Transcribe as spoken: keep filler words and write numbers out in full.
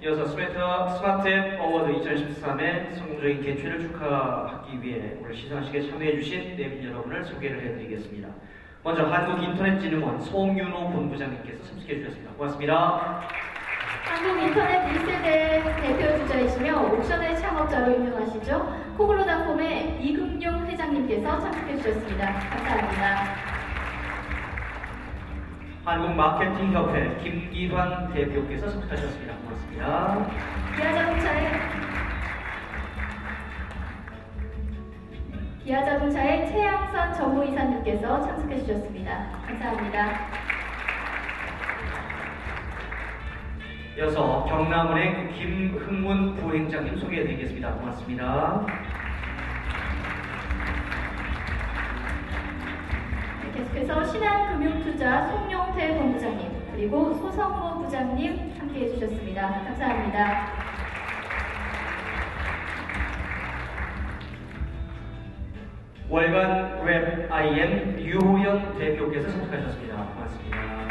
이어서 스마트, 스마트앱 어워드 이천십삼의 성공적인 개최를 축하하기 위해 오늘 시상식에 참여해주신 내빈 여러분을 소개를 해드리겠습니다. 먼저 한국인터넷진흥원 송윤호 본부장님께서 참석해주셨습니다. 고맙습니다. 한국인터넷 일 세대 대표주자이시며 옥션의 창업자로 유명하시죠. 코글로닷컴의 이금용 회장님께서 참석해주셨습니다. 감사합니다. 한국마케팅협회 김기환 대표께서 참석하셨습니다. 고맙습니다. 기아자동차의 기아자동차의 최양선 전무이사님께서 참석해주셨습니다. 감사합니다. 이어서 경남은행 김흥문 부행장님 소개해드리겠습니다. 고맙습니다. 계속해서 신한금융투자 송용태 본부장님 그리고 소성모 부장님 함께해 주셨습니다. 감사합니다. 월간 웹 아이엠 유호영 대표께서 참석하셨습니다. 고맙습니다.